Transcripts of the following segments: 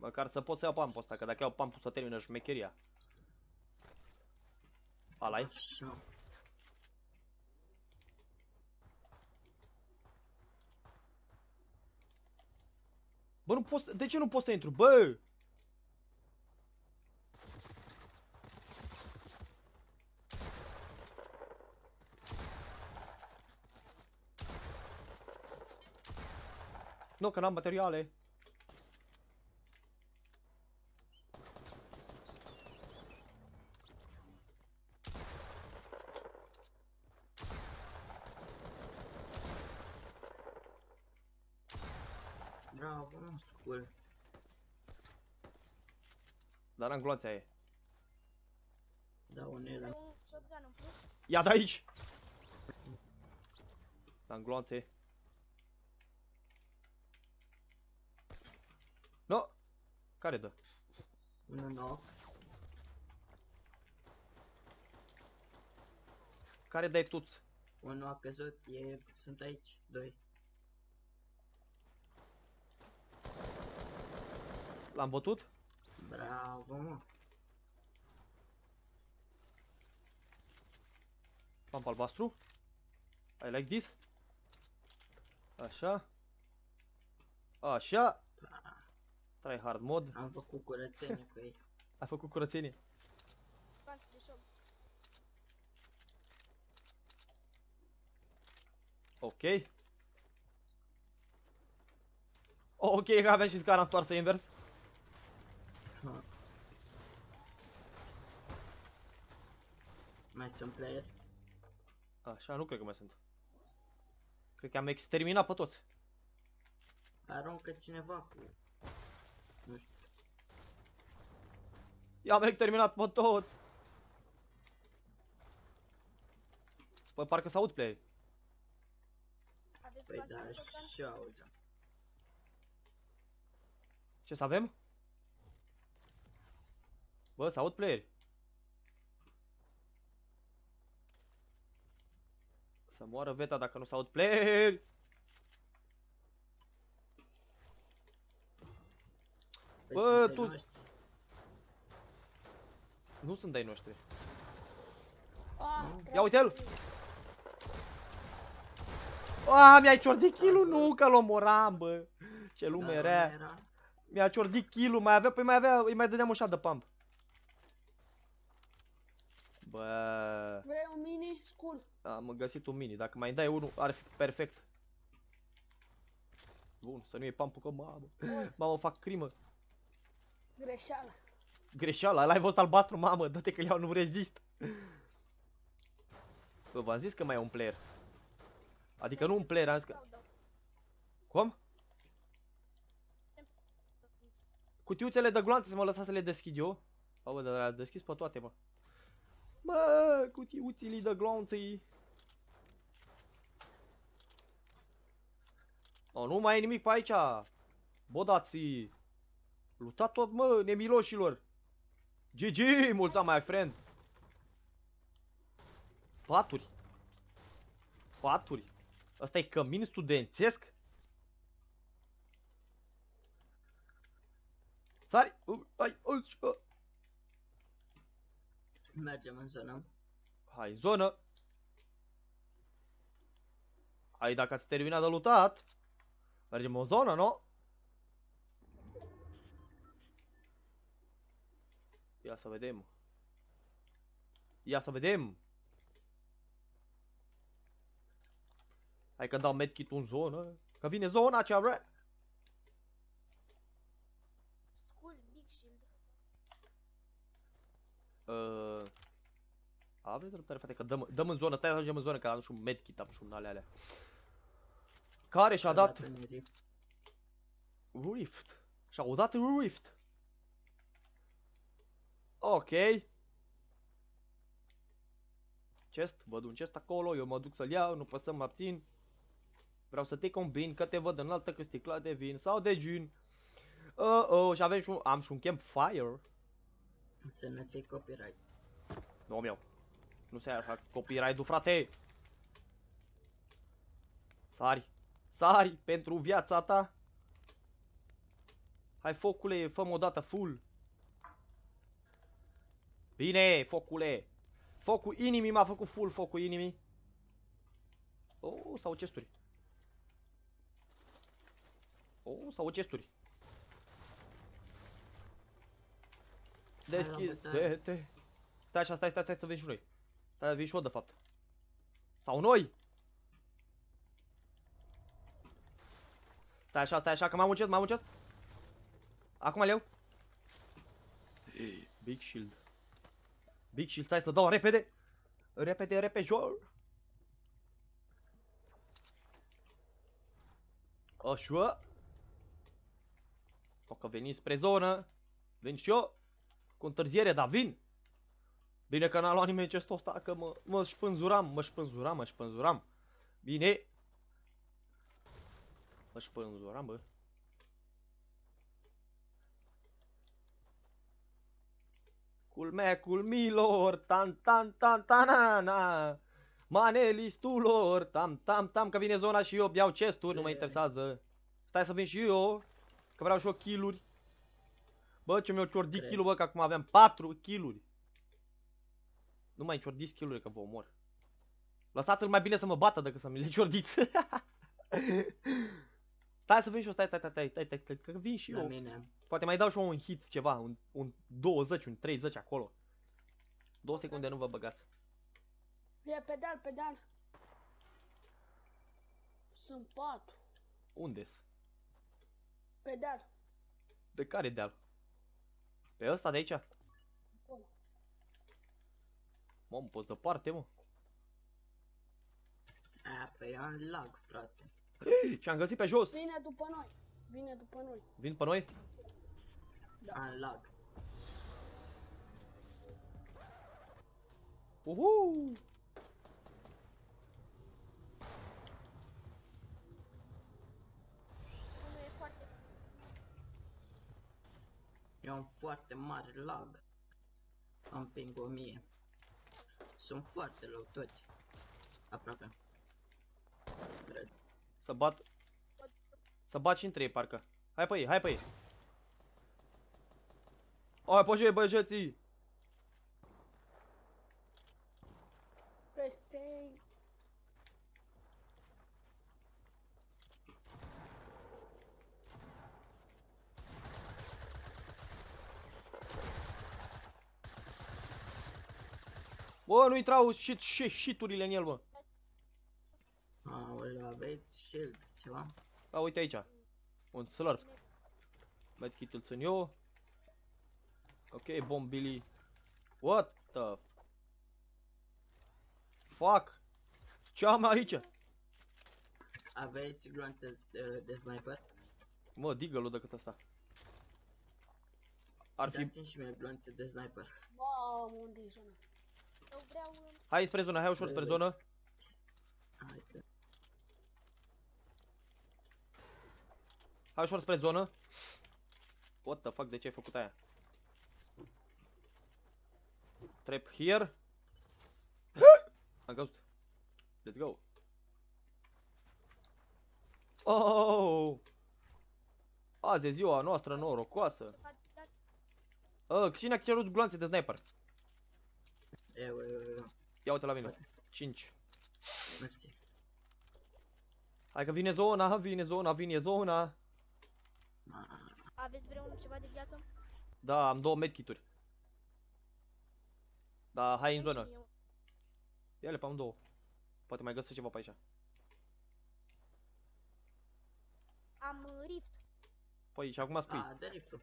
Măcar să pot să iau pump-ul ăsta, că dacă iau pump-ul să termină șmecheria. Ala-i? Bă, nu pot, de ce nu pot să intru, bă? Nu, că n-am materiale. Bravo, nu scul. Dar n-am gloanțe aia. Da, unele. Un shotgun în plus. Ia de aici! N-am gloanțe. No! Care dă? Unul nou. Care dai tuț? Unul a căzut, sunt aici, doi. L-am bătut? Bravo, mă. Pump albastru. I like this. Așa. Așa. Try hard mod. Am făcut curățenie cu ei. Ai făcut curățenie. Bani de shop. Ok. Ok, că aveam și scara întoarsă invers. Mai sunt player? Așa, nu cred că mai sunt. Cred că am exterminat pe toți. Aruncă cineva cu... Nu știu. I-am exterminat pe toți. Păi parcă s-aud play. Aveți Păi bani da, de shotgun? și eu auzam. Ce să avem? Bă, s-aud player. Să moară Veta dacă nu s-aud player. Păi Bă, sunt tu- ai noștri. Nu sunt de-ai noștri. Ah, Ia uite-l! Ah, mi-ai ciordit kill-ul, nu, că l omoram, bă. Ce lume Dar rea. ăla era... Mi-a ciordit kill-ul, mai avea, păi mai avea, îi mai dădeam un shot de pump. Bă, Vrei un mini? Scul. am găsit un mini, dacă mai dai unul, ar fi perfect. Bun, să nu iei pump-ul, că mamă, mamă, fac crimă. Greșeală. Greșeala, ăla ai fost albastru, mamă, dă-te că iau, nu rezist. Bă, v-am zis că mai e un player. Adică nu un player, am zis că... Cum? Cutiuțele de gloanțe să mă lăsa să le deschid eu. Bă, dar le-a deschis pe toate, mă. Bă, cutiuțele de gloanțe. Oh, nu mai e nimic pe aici. Bodații. Luptat tot, mă, nemiloșilor. GG, mulțumesc, my friend. Paturi. Paturi. Asta e cămin studențesc? Sari! Hai, Mergem în zonă. hai, zonă! Hai, dacă ați terminat de luptat, mergem în zonă, nu? Ia să vedem. Ia să vedem. Hai că dau medkit-ul în zonă. Că vine zona cea, bre. Skull, big shield. Aveți răbdare, frate, că dăm în zonă. Stai să ajungem în zonă, că am și un medkit, am și un alea. Care și-a dat în rift. Rift. Și-au dat Rift. Ok. Chest, văd un chest acolo, eu mă duc să-l iau, nu pot să mă abțin. Vreau să te combin, că te văd în altă că sticla de vin sau de gin. Și avem și un, am și un campfire. Să nu ți-ai copyright. Nu meu. Nu se așa copyright-ul, frate. Sari. Sari pentru viața ta. Hai, focule, fă-mă o dată full. Bine, focule. Focul inimii m-a făcut full, focul inimii. Oh, sau chesturi. Oh, sau chesturi. Deschide-te. Stai așa, stai să vin și noi. Stai să vin și eu, de fapt. Sau noi. Stai așa, că m-am muncesc. Acum le iau. Big shield. Big shield, stai să dau repede. Repede, jor. Așa. O că veni spre zonă. Vin și eu. Cu întârziere, dar vin. Bine că n-a luat nimeni chestul ăsta, că mă spânzuram. Bine. Mă spânzuram, bă. Culmilor, tananana. Manelistulor, tam, că vine zona și eu iau chesturi, nu mă interesează. Stai să vin și eu, că vreau și eu kill-uri. Bă, ce mi-au ciordit kill-ul, bă, că acum aveam 4 kill-uri. Nu mai ciordiți kill-uri, că vă omor. Lăsați-l mai bine să mă bată decât să mi le ciordiți. Stai să vin și eu, stai, că vin și eu. Poate mai dau și eu un hit, ceva, un 20, un 30 acolo. 2 secunde, nu vă băgați. E pedal. Sunt 4. Unde-s? Pedal. Pe care deal? Pe ăsta de aici? Acolo. Mă, poți departe, mă. Păi am lag, frate. Și am găsit pe jos. Vine după noi. Vin pe noi? Da. Am lag. Uhu! Nu e foarte... Eu am foarte mare lag. Am ping 1000. Sunt foarte low toți. Aproape. Cred. Să bat și între ei, parcă. Hai pe ei. Hai, poți băieții! Peste. Bă, nu intrau shit-urile în el, bă. Aoleu, aveți shield, ceva? A, uite aici. Un slurp. Medkit-ul țin eu. Ok, bombili. What the fuck? Ce am aici? Aveți glonțe de sniper? Mă, Deagle-ul decât ăsta. Ar fi... Dați-mi și mie glonțe de sniper. Mamă, unde e zona? Eu vreau... Hai spre zonă, hai ușor spre zonă. Haide. Hai ușor spre zonă. What the fuck, de ce ai făcut aia? Trap here. Am căzut. Let's go. Oh! Azi e ziua noastră norocoasă. Cine a cerut gloanțe de sniper? Eu. Ia uite la mine. 5. Mersi. Hai că vine zona. Aveți vreun ceva de viață? Da, am 2 medkituri. Da, hai în zonă. Ia-le pe amândouă. Poate mai găsesc ceva pe aici. Am rift. Păi și acum spui. De rift.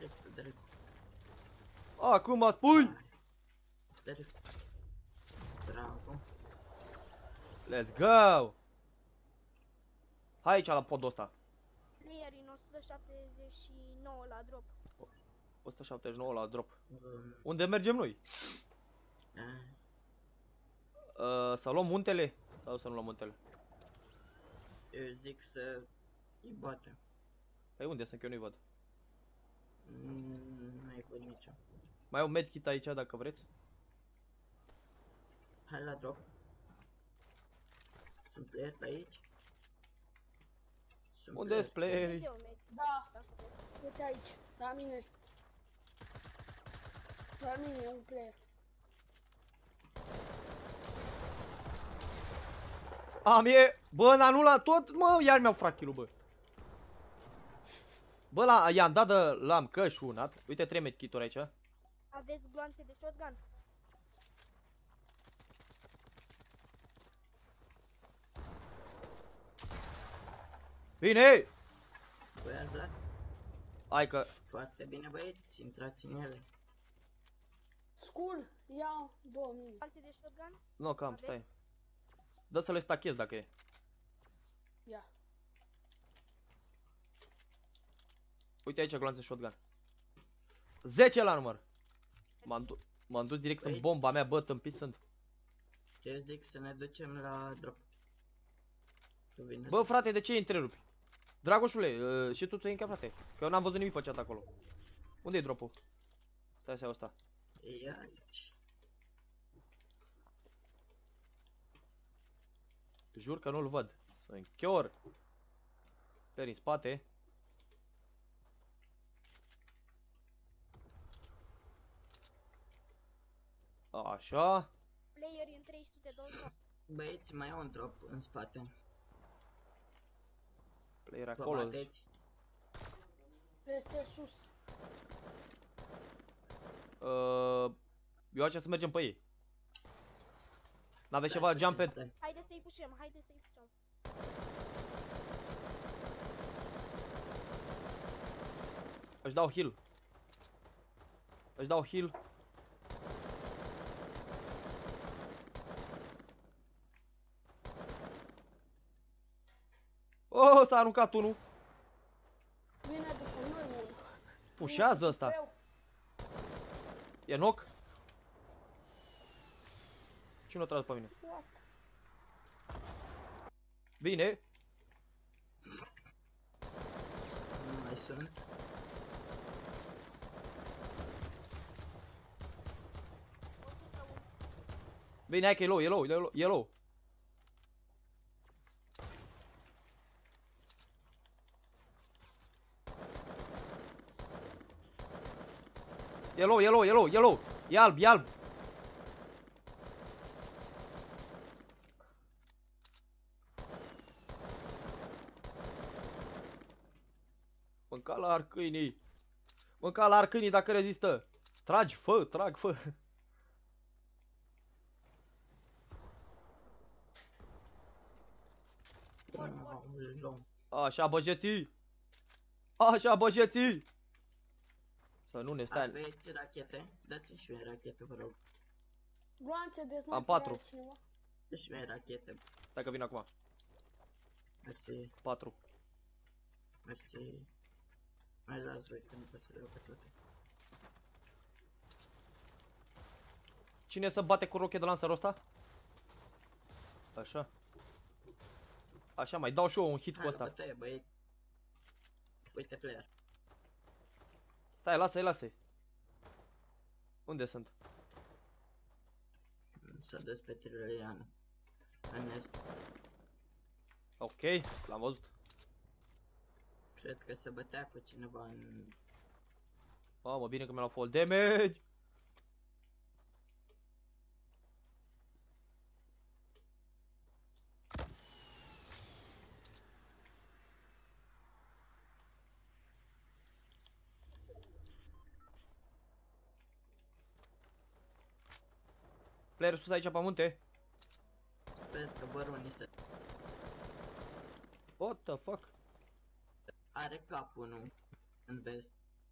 Acum spui! De rift. Bravo. Let's go! Hai aici la podul ăsta. Playerii în 179 la drop. 179 la drop. Unde mergem noi? Să luăm muntele? Sau să nu luăm muntele? Eu zic să îi bate. Păi unde sunt, că eu nu-i văd. Nu-i văd nicio. Mai au medkit aici dacă vreți. Hai la drop. Sunt player pe aici. Unde sunt playerii? Da. Uite aici, la mine. La mine, un player. Am e... Bă, dar nu la tot, mă, iar mi-au furat kill-ul, bă. Bă, i-am dat de... L-am cășunat. Uite 3 medkit-uri aici. Aveți gloanțe de shotgun? Bine! Voi ați dat? Hai că... Foarte bine, băieți, intrați în ele. Scul, iau 2000. Gloanțe de shotgun? Nu, cam, Aveți? stai. Dă să le stachez dacă e. Ia. Uite aici gloanțe shotgun. 10 la număr. M-am dus direct în Băi, bomba mea, bă, tâmpit sunt. Ce zic să ne ducem la drop? Tu vine Bă, frate, de ce îi întrerupi? Dragoșule, și tu ți-ai încă, frate. Că eu n-am văzut nimic pe chat acolo. Unde e drop-ul? Stai să iau ăsta. E aici. Jur că nu-l văd. Sunt chior. Pe în spate. Așa. Player în 320. Băieți, mai e un drop în spate. Player Vă acolo. bateți? Este sus. Eu așa să mergem pe ei. N-aveți Stai ceva puțin, jump pad? stai. Haide să-i pușăm, haide să-i pușăm. Își dau heal. Își dau heal. Oh, s-a aruncat unul. Vine după noi, mă. Pușează ăsta. Eu. E knock. Cine o tras pe mine? What? Bine. Nu mai sunt. Bine, hai că e low, e low, e low, e low. E low, e low, e low, e low. E alb, e alb. Mânca la arcâinii. Mânca la arcâinii dacă rezistă. Tragi, fă, trag, fă. Aoleu. Așa, băjeții. Așa, băjeții. Să nu ne stai. Aveți rachete? Dați-mi și mie rachete, vă rog. Gloanțe de sniper. Am 4. are cineva? Dă-și mie rachete. Stai că vin acum. Mersi, 4. mersi. Mai las voi că nu pot să le iau pe toate. Cine să bate cu roche de lancerul ăsta? Așa. Așa, mai dau și eu un hit cu Hai la ăsta. bătaie, băieți. Uite player. Stai, lasă-i, lasă-i. Unde sunt? Să dă pe Tirolian. În est. Ok, l-am văzut. Cred că se bătea cu cineva în... Mamă, bine că mi-a luat fall damage. Player sus aici pe munte. Vezi că vor unii să... What the fuck? Are cap unul în vest.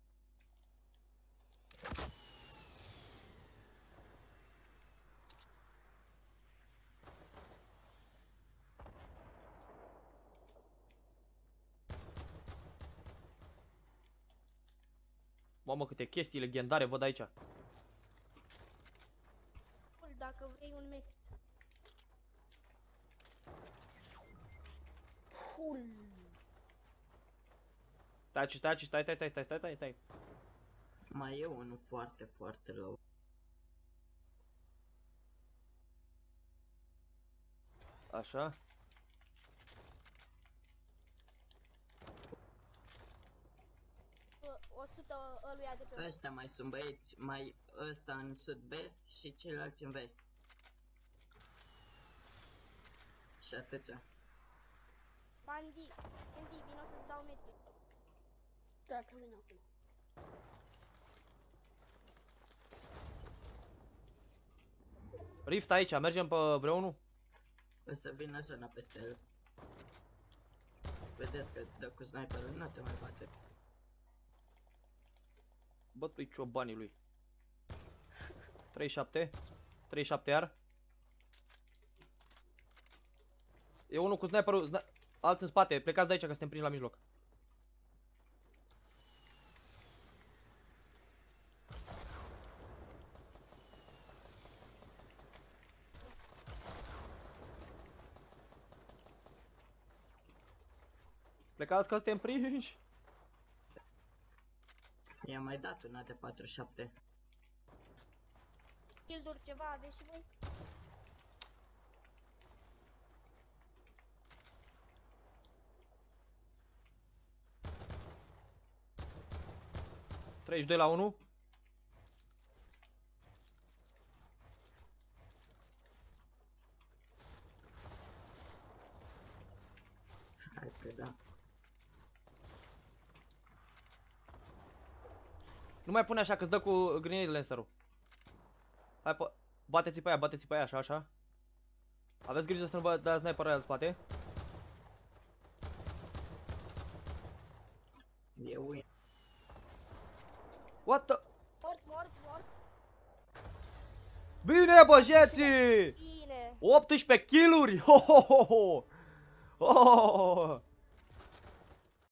Mamă, câte chestii legendare văd aici. Dacă vrei un mec. Full. Stai. Mai e unul foarte, foarte low. Așa. 100 ăluia de pe Ăștia mai sunt băieți, mai ăsta în sud-vest și ceilalți în vest. Și atâția. Andy, vino să-ți dau metri. Da, că vine acum. Rift aici, mergem pe vreunul? O să vină zona peste el. Vedeți că dă cu sniperul, nu te mai bate. Bă, tu-i ciobanii lui. 37. 37 iar. E unul cu sniperul, alți în spate, plecați de aici că suntem prinși la mijloc. Plecați că suntem prinși. I-am mai dat una de 47. Shield-uri ceva aveți și voi? Treizeci doi la 1. Hai că da. Nu mai pune așa că-ți dă cu grenade lancerul. Hai, bateți pe aia, așa, așa. Aveți grijă să nu vă dați sniper aia în spate. E ui. What the? Mort. Bine, băjeții! Bine. 18 kill-uri! Ho, ho, ho, ho! Oh!